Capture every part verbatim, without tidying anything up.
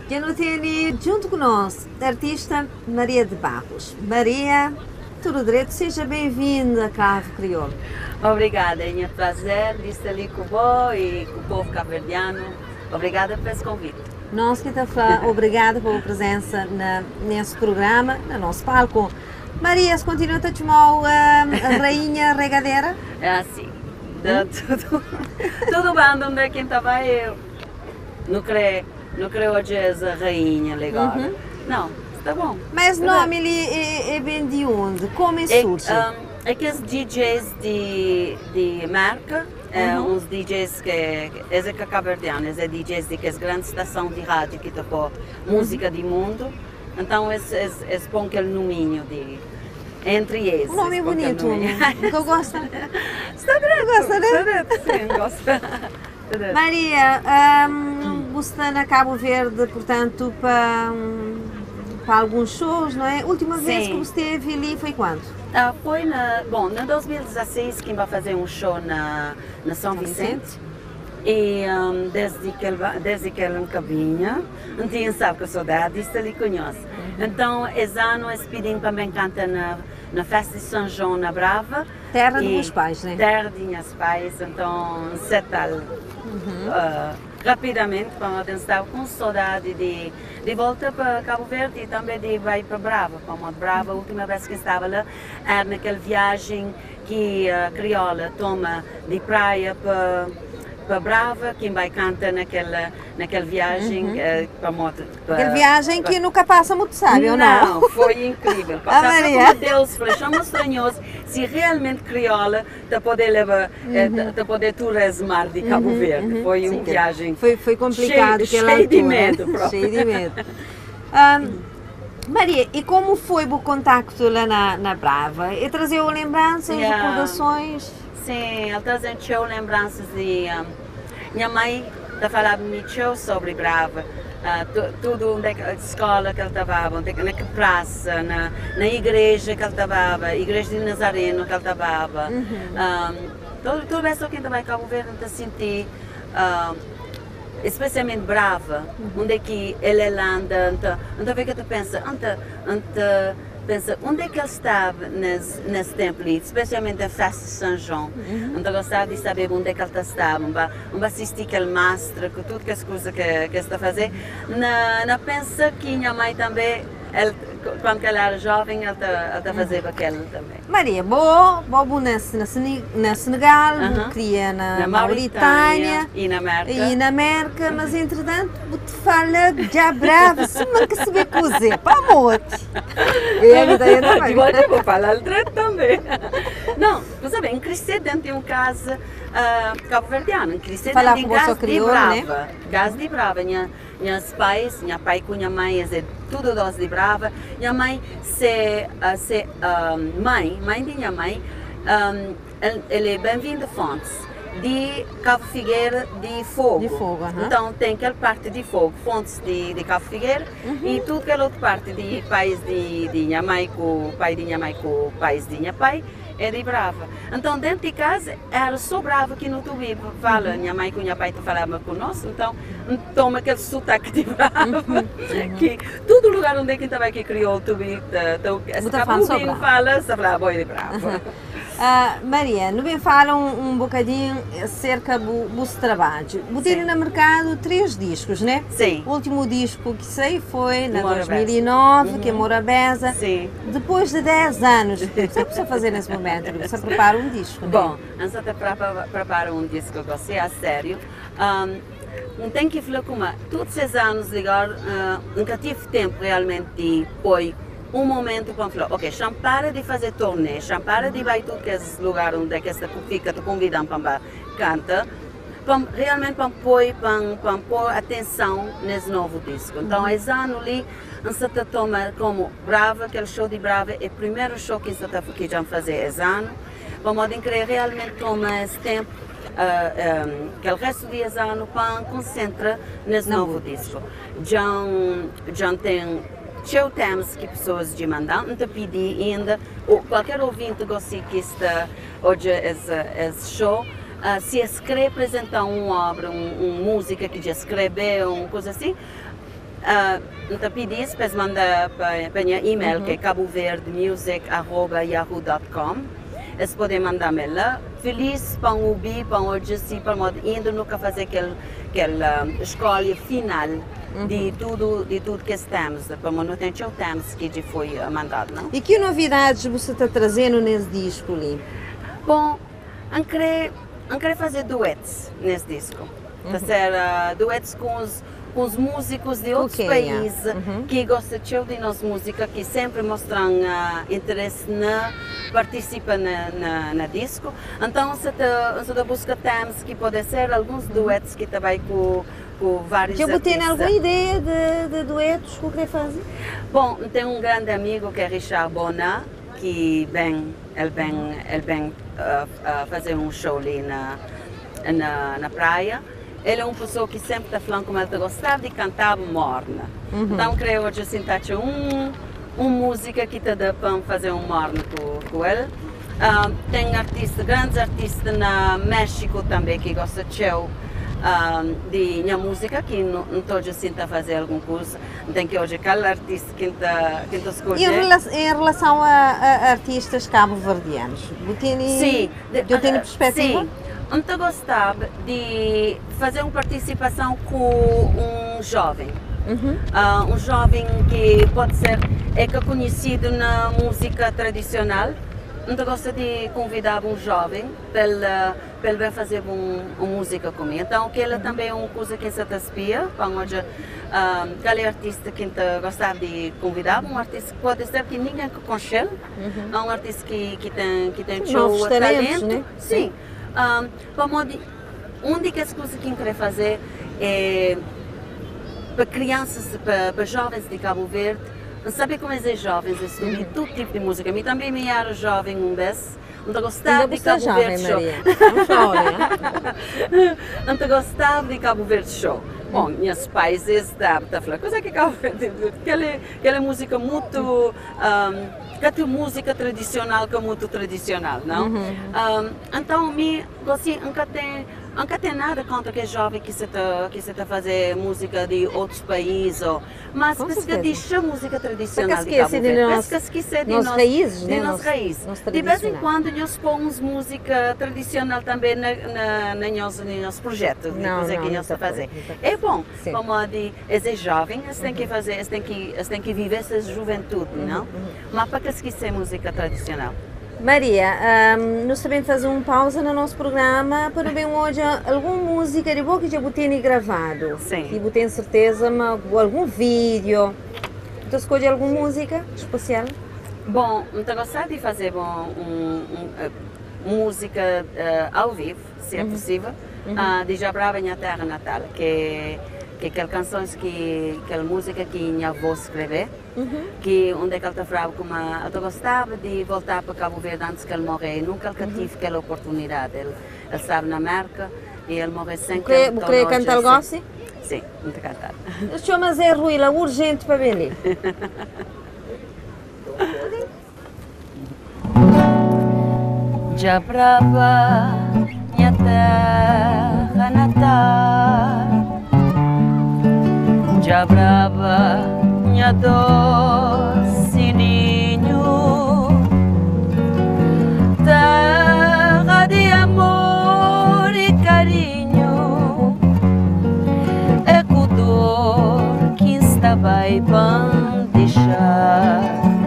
que não tem junto conosco a artista Maria de Barros. Maria, tudo direito, seja bem-vinda a Cabo Crioulo. Obrigada, é um prazer de estar ali com você e com o povo cabo-verdiano. Obrigada por esse convite. Nós que estamos obrigada pela presença na, nesse programa, no nosso palco. Maria, se continua a chamar a, a rainha regadeira? É assim, hum? tudo, tudo bem onde é que estava eu. Não creio, não creio hoje é a rainha legal. Uhum. Não, está bom. Mas o nome ele é, é bem de onde? Como é surge? É, um, é que os D Js de, de marca, uhum. é, uns D Js que é cabo-verdianos, é D Js de que é grande estação de rádio que tocou música uhum. do mundo, então eles é, é, é põem aquele nominho de entre eles. O nome é bonito, eu gosto. Está direito, gosta, né? Está direito, sim, gosto. Maria, um, você está na Cabo Verde, portanto, para, um, para alguns shows, não é? A última sim. vez que você esteve ali foi quando? Ah, foi na, bom, em dois mil e dezasseis que vai fazer um show na, na São Vicente. E um, desde, que ele, desde que ele nunca vinha, não tinha sabe que eu sou da artista, ele conhece. Uhum. Então, esse ano, eles pedem para mim cantar na, na festa de São João, na Brava. Terra dos meus pais, né? Terra dos meus pais, então, setal. Uhum. Uh, rapidamente, como eu estava com saudade de, de voltar para Cabo Verde e também de ir para Brava. Como Brava, a última vez que estava lá, era naquela viagem que a crioula toma de praia para para Brava, quem vai cantar naquela, naquela viagem uhum. uh, para moto. Aquela viagem para... que nunca passa muito, sabe, ou não? Não, foi incrível. A Maria. Deus falou, estranhoso se realmente crioula te poder levar, uhum. te poder turismar de Cabo uhum, Verde. Uhum. Foi uma viagem foi, foi complicado, cheio, cheio de medo. Cheio de medo. um, Maria, e como foi o contacto lá na, na Brava? E trazeu lembranças, yeah. recordações? Sim, ele trazeu lembranças de... Um, minha mãe falava-me sobre Brava, uh, tudo onde a escola que ele estava, onde, na praça, na, na igreja que ele estava, a igreja de Nazareno que ele estava. Uhum. Um, todo, todo isso que estava em Cabo Verde, eu senti, uh, especialmente Brava, uhum. onde é que ele anda, onde é que tu pensa, onde, onde, pensa, onde é que ele estava nesse, nesse tempo ali, especialmente a festa de São João. Uhum. Então eu gostava de saber onde é que ele estava, onde assistir aquele mestre, com tudo que as coisas que, que ele está a fazer. Na, na pensa que minha mãe também, ele, quando ela era jovem, ela está a fazer aquilo também. Maria, boa, boa nasce na, na Senegal, uh-huh. cria na, na Mauritânia e na América, e na América, mas entretanto te fala já brava, se não quer saber cozer, para morte. E agora vou falar direito também. Não, você bem, crescer dentro de uma casa uh, cabo-verdiana, crescer dentro de casa de Brava, casa de Brava. Minha, minhas pais, minha pai com minha mãe, é tudo dois de Brava. Minha mãe, se, uh, se um, mãe, mãe de minha mãe, um, ele, ele é bem-vindo Fontes, de Cabo Figueira de Fogo. De Fogo, uh-huh. Então tem aquela parte de Fogo, Fontes de, de Cabo Figueira, uhum. e tudo aquela outra parte de pais de, de minha mãe com o pai de minha mãe com o pai de minha pai. É de Brava. Então, dentro de casa, era só Brava que não tubi fala. Minha mãe com minha pai falava conosco, então, toma aquele sotaque de Brava. Uhum. Que todo lugar onde é que estava que criou o tubi, então, fala, se fala, boi de Brava. Uhum. Uh, Maria, não me fala um, um bocadinho acerca do vosso trabalho. Botaram no mercado três discos, né? Sim. O último disco que sei foi na dois mil e nove, uhum. que é Morabeza. Sim. Depois de dez anos, o que você precisa fazer nesse momento? Você prepara um disco, né? Bom, antes de preparar um disco, eu gostei a sério. Um, não tem que falar como todos esses anos, ligar, uh, nunca tive tempo realmente de pôr um momento para falar, ok, já para de fazer turnê, já para de ir a todos esses lugares onde é que esta fica te convidando para cantar, para, realmente para pôr, para, para pôr atenção nesse novo disco. Então, esse ano ali, a gente toma como Brava, aquele show de Brava, é o primeiro show que a gente está fazer esse ano, para modo em que realmente toma esse tempo, uh, um, aquele resto de esse ano, para concentrar nesse novo disco. Já, já tem Show temas que pessoas de mandam, não te pedi ainda, ou qualquer ouvinte gosta que está hoje esse, esse show, uh, se escreve apresentar uma obra, um, uma música que já escreveu, uma coisa assim, uh, então pedis para mandar para minha e-mail, uhum. que é caboverdemusic arroba yahoo ponto com. Eles podem mandar me lá. Feliz para ouvir, para hoje, sim, para ainda nunca fazer aquela, aquela escolha final uhum. de tudo de tudo que estamos, para não ter o tempo que já foi mandado, não? E que novidades você está trazendo nesse disco ali? Bom, eu queria, eu queria fazer duetos nesse disco. Uhum. Ser uh, duetos com os com os músicos de outros países uhum. que gostam de nossa música, que sempre mostram uh, interesse na participar na, na, na disco. Então, se você busca temas que podem ser alguns duetos que também com, com vários Já artistas. tem alguma ideia de, de duetos que quer fazer? Bom, tem um grande amigo que é Richard Bona, que vem, ele vem, ele vem uh, uh, fazer um show ali na, na, na praia. Ele é uma pessoa que sempre está falando como ele gostava de cantar morna. Uhum. Então, creio hoje assim, está um, uma música que está dá para fazer um morna com, com ele. Uh, tem artistas, grandes artistas na México também que gostam de show. Uh, de minha música, que não estou assim a fazer algum curso, tem que hoje aquele artista que está que está escolher. E em relação, em relação a, a artistas cabo-verdianos, sim, eu tenho perspectiva? Sim. Eu gostava de fazer uma participação com um jovem. Uhum. Uh, um jovem que pode ser é que é conhecido na música tradicional. Eu gosto de convidar um jovem para ele, para ele fazer um, uma música comigo. Então, que ele também é uma coisa que se espia. Hoje, uh, aquele artista que eu gostava de convidar, um artista que pode ser que ninguém conhece, uhum. um artista que, que tem, que tem show, talento. Né? Sim. Um, uma das coisas que eu quero fazer é para crianças, para, para jovens de Cabo Verde, sabe como é ser jovens, estudar uhum. todo tipo de música. Eu também me era jovem um vez, não gostava de Cabo jovem, Verde show. Não gostava de Cabo Verde show. Bom, meus pais estavam a falar, coisa que Cabo Verde, aquela, aquela música muito, um, aquela música tradicional que é muito tradicional, não? Uhum. Um, então, me, assim, nunca tem nunca tem nada contra que jovem que se está que se tá fazer música de outros países, ou, mas penso que deixa música tradicional de Cabo Verde. Penso que esquecer de nossas raízes, de nossas raízes. De vez em quando nós pomos música tradicional também na na, na nosso, no nosso projeto, de coisa que nós estamos a fazer. É bom, sim. Como de é jovem, eles têm que fazer, eles têm que eles têm que viver essa juventude, uhum, não? Uhum. Mas para que esquecer música tradicional? Maria, um, nós também fazemos uma pausa no nosso programa para ver hoje alguma música de boa que já tenha gravado. Sim. E eu tenho certeza, mas algum vídeo. Então, escolhe alguma música especial? Bom, eu gostaria de fazer bom, um, um, um, música uh, ao vivo, se é uhum. possível, uhum. uh, de Jabrava Minha Terra Natal, que que aquelas canções que aquela música que minha avó escreveu, uhum. que onde é que ela está falando como eu gostava de voltar para Cabo Verde antes que ele morrer, nunca ele uhum. tive aquela oportunidade, ele, ele estava na América e ele morreu sem que ele queria cantar algo assim? Sim, muito cantar. Chama Zé Ruila, urgente para ver ali. Jabrava minha terra natal, Jabrava minha doce ninho, terra de amor e carinho, Equador que estava aí para deixar.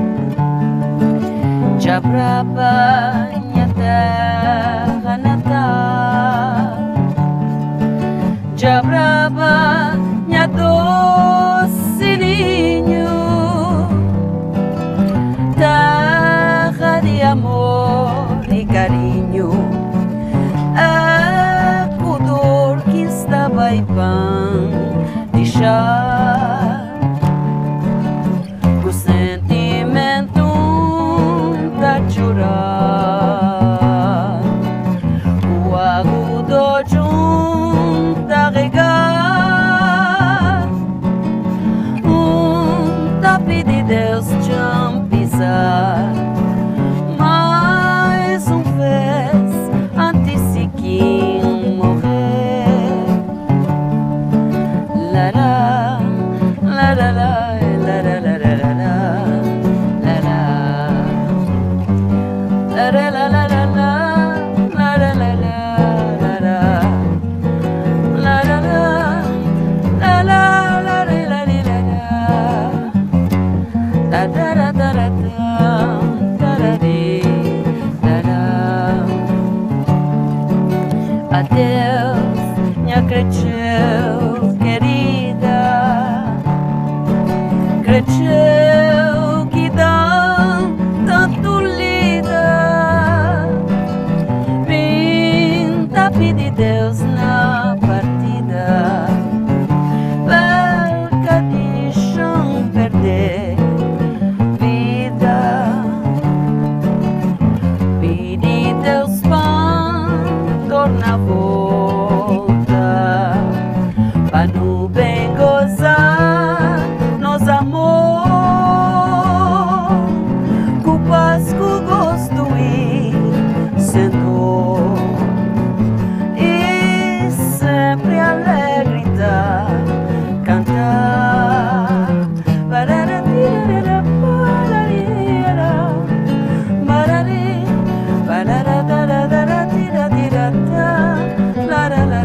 Jabrava minha terra natal, Jabrava minha doce ninho, terra de amor e carinho, Equador que estava aí para deixar. O sentimento da chorar, o agudo junto a regar.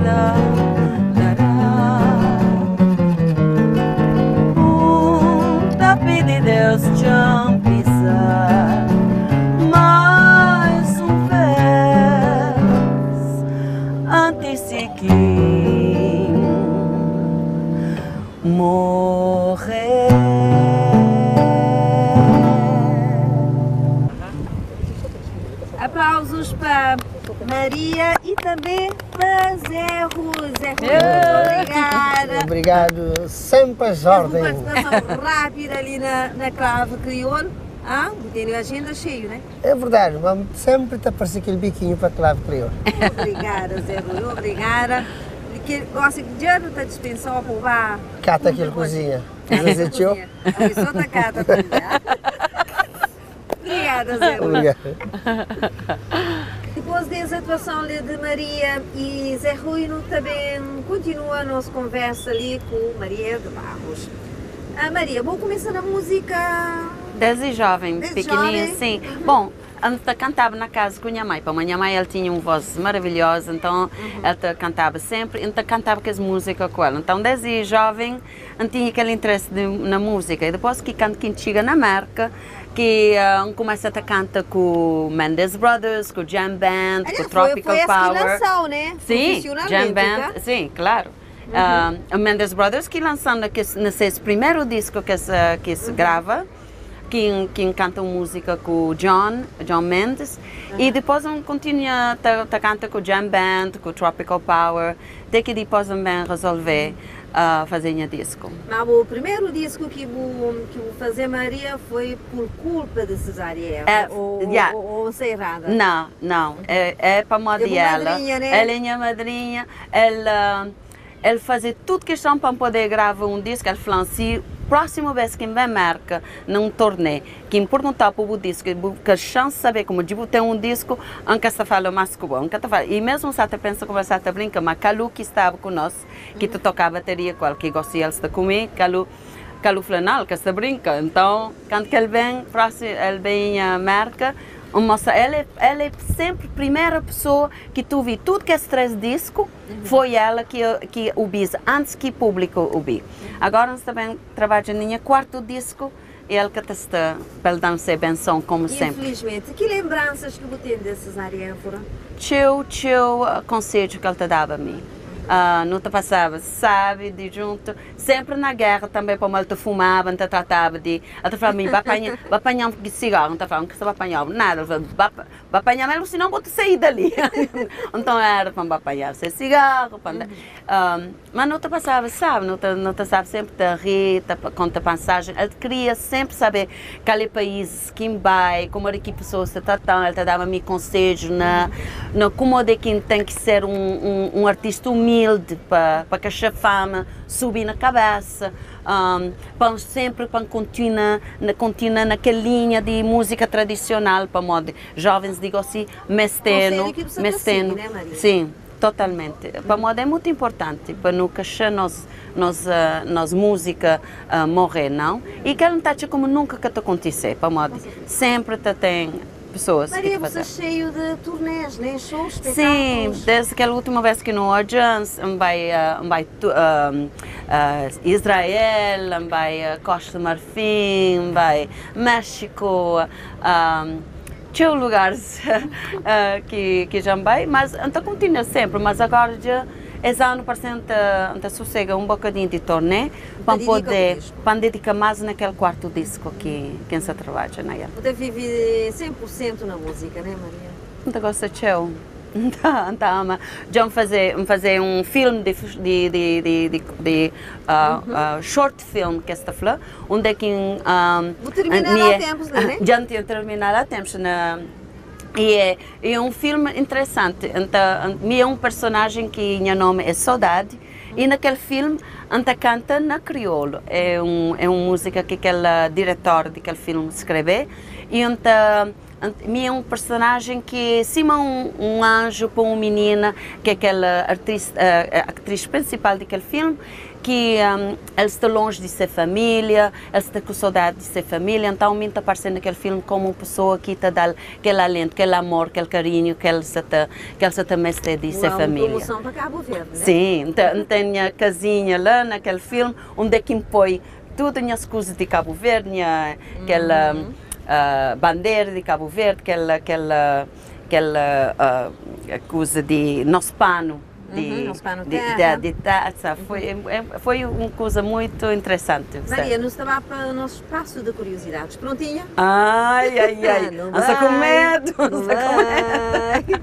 vida. Um tapete de Deus te pisar. Mais um vez antes de que morrer. Aplausos para Maria e também para Zé Rui. Zé Rui, muito obrigada. Obrigado, sempre às ordens. Uma participação rápida ali na, na clave crioulo. Ah, tem a agenda cheia, né? É verdade, vamos sempre te aparecer aquele biquinho para a clave crioulo. Obrigada, Zé Rui, obrigada. Que gosta de já não está dispensado para levar. Cata aquele cozinha. Você tio? A pessoa está cata também. Obrigada, Zé Rui. Obrigado. Depois dessa atuação ali de Maria e Zé Rui, também continua a nossa conversa ali com Maria de Barros. A Maria, vou começar a música... Desde jovem, Desde pequenininha, jovem? sim. Uhum. Bom, antes cantava na casa com a minha mãe. Para a minha mãe, ela tinha uma voz maravilhosa, então uhum. ela cantava sempre, então cantava com as músicas com ela. Então, desde jovem, eu tinha aquele interesse de, na música. E depois que canto que chega na América, que uh, começa a cantar com Mendes Brothers, com Jam Band, Aliás, com Tropical foi, foi Power. Foi essa que lançou, né? Sim, Jam Band, tá? Sim, claro. Uhum. Uh, a Mendes Brothers que lançando que nesse primeiro disco que se, que se uhum. grava, que, que canta música com o John, John Mendes, uhum. e depois um continua a cantar com o Jam Band, com o Tropical Power, até que depois também resolver uh, fazer um disco. Mas o primeiro disco que vou, que vou fazer, Maria, foi por culpa de Cesária, é, ou, yeah. ou, ou, ou sei errada? Não, não, é, é para a ela, madrinha, né? ela é minha madrinha, ela, ela fazia tudo questão para poder gravar um disco, ela falou assim, próxima vez que me marca num torneio, que me perguntar para o disco, que a chance de saber como eu tenho um disco, nunca se fala mais que bom. E mesmo se você pensa que você está brincando, mas Calu que estava conosco, que tu tocava bateria com ele, que gostaria de comer, Calu, Calu falou, não, que está brincando. Então, quando ele vem, próximo, ele vem a marca, moça, ela, é, ela é sempre a primeira pessoa que tu vi tudo que esses três discos, uhum. foi ela que, que o bis antes que o público o bi. Uhum. Agora nós também trabalhamos no quarto disco e ela que está para dar ser benção como e, sempre. Infelizmente, que lembranças que você tem dessas áreas? Tio, tio, conselho que ele te dava a mim. Uh, não te passava, sabe, de junto, sempre na guerra também, como ele te fumava, te tratava de, ele te falava a mim, vai apanhar, vai apanhar um cigarro, não te falava que você vai apanhar nada, ele falava, vai apanhar mesmo, senão vou te sair dali. Então era para apanhar esse cigarro, para, uh, mas não te passava, sabe, não te, não te sabe sempre te rir, te conta passagem, ele queria sempre saber qual é o país, quem vai, como é que pessoas se tratam, ele te dava a mim conselhos na, na como é que tem que ser um, um, um artista humilde, para para que a fama subir na cabeça, um, para sempre para continuar na continua naquela linha de música tradicional, para modo jovens digo assim, mesteno, mesteno, né, Maria? Sim, totalmente. Para modo é muito importante para não deixar nós nós uh, nós música uh, morrer não e que não está como nunca que te acontecer, para modo sempre te tem pessoas. Maria, você é cheio de turnês, né? Shows, espetáculos. Sim, desde aquela última vez que no Audience, vai, uh, vai uh, uh, Israel, vai uh, Costa do Marfim, vai México, um, tinha lugares uh, que, que já vai, mas então continua sempre, mas agora já esse ano para sossega um bocadinho de torneio para poder para dedicar mais naquele quarto disco que quem se trabalha na ela. Você vive cem por cento na música, né, Maria? Não gosta de eu. Então, então, já fazer fazer um filme de de de de, de, de uh, uh, short film que está falando, onde é que um, vou terminar há tempos, né? Já tinha terminado há tempos na E é, é um filme interessante. Então, é um personagem que meu nome é Saudade. E naquele filme, anta canta na crioulo. É um é uma música que aquele diretor daquele filme escreveu. E anta me é um personagem que cima um, um anjo para uma menina, que é aquela atriz, a, a atriz principal daquele filme, que um, ela está longe de ser família, ela está com saudade de ser família, então me está aparecendo naquele filme como uma pessoa que está dando aquele alento, aquele amor, aquele carinho que ela está, que ela também está de ser família. Uma promoção para Cabo Verde, né? Sim, tem a casinha lá naquele filme, onde é que impõe tudo as coisas de Cabo Verde, aquela uhum. uh, bandeira de Cabo Verde, aquela, aquela, aquela uh, coisa de nosso pano. De, uhum, nosso pano de, terra. de, de, de, foi, uhum. foi uma coisa muito interessante. Maria, nos estava para o nosso espaço de curiosidades. Prontinha? Ai, ai, ai. Não está com medo. Não está com medo.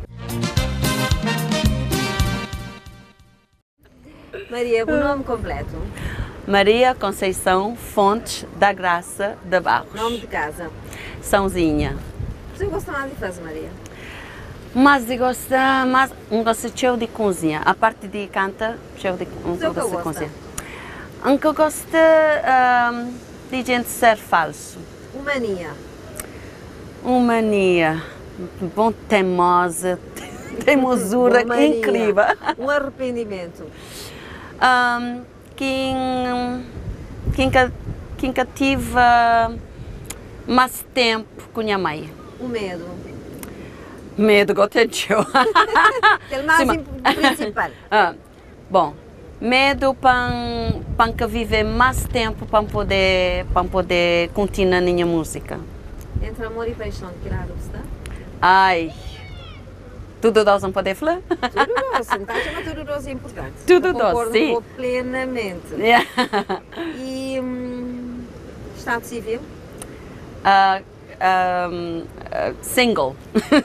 Maria, o nome completo? Maria Conceição Fontes da Graça de Barros. Nome de casa? Sãozinha. Você gosta mais de fazer, Maria? Mas de gostar, mas um gosto cheio de cozinha. A parte de canta, cheio de, um gosto de cozinha. Um que gosta um, de gente ser falso. Humania. Humania. Bom, teimosa, teimosura incrível. Um arrependimento. Um, quem, quem, quem cativa mais tempo com a mãe. O medo. Medo, gostei de eu. É o mais principal. Ah, bom, medo para para viver mais tempo para poder para poder continuar minha música. Entre amor e paixão, que raro está? Ai, tudo dois não pode falar? Tudo dois, então chama tudo dois é importante. Tudo dois, sim. Concordo plenamente. Yeah. E hum, Estado Civil? Uh, um, uh, single.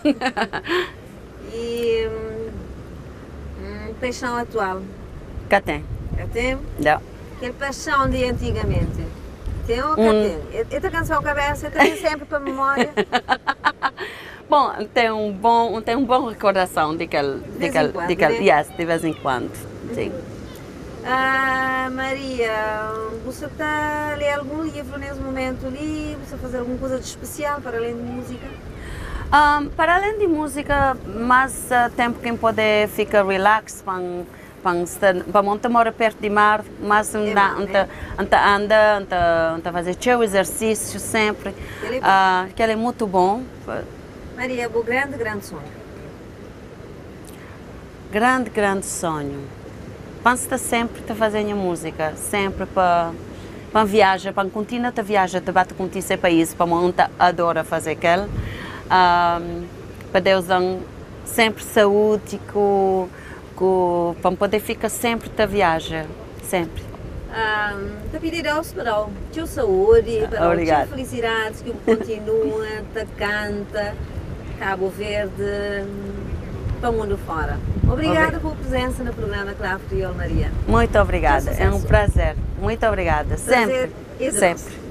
E hum, hum, paixão atual? Cá tem. Já tem? Não. Aquele paixão de antigamente? Tem ou cá um... tem? Esta canção cabeça eu tenho sempre para a memória. Bom, tem um bom, tem um bom recordação daquele, de vez daquele, em quando, daquele, né? yes, de vez em quando, sim. Ah, Maria, você está a ler algum livro nesse momento ali? Você fazer alguma coisa de especial para além de música? Um, para além de música, mais uh, tempo que pode ficar relax, para para montar mora perto de mar, mas anda, anda, anda, anda, anda, anda fazer seu exercício sempre, uh, que ele é muito bom. Maria, o grande, grande sonho? Grande, grande sonho. Pensa sempre a fazer a música, sempre para para viajar, para continuar a viajar, para bater com esse país, para montar adora fazer aquilo. Um, para Deus dar sempre saúde, com, com, para poder ficar sempre a viajar, sempre. Um, te pedir ao Esperal, tua saúde, para tua felicidade, que continua, te canta, Cabo Verde, para o mundo fora. Obrigada pela presença no programa Clave Crioulo, Maria. Muito obrigada, é um prazer. Muito obrigada, prazer sempre, sempre.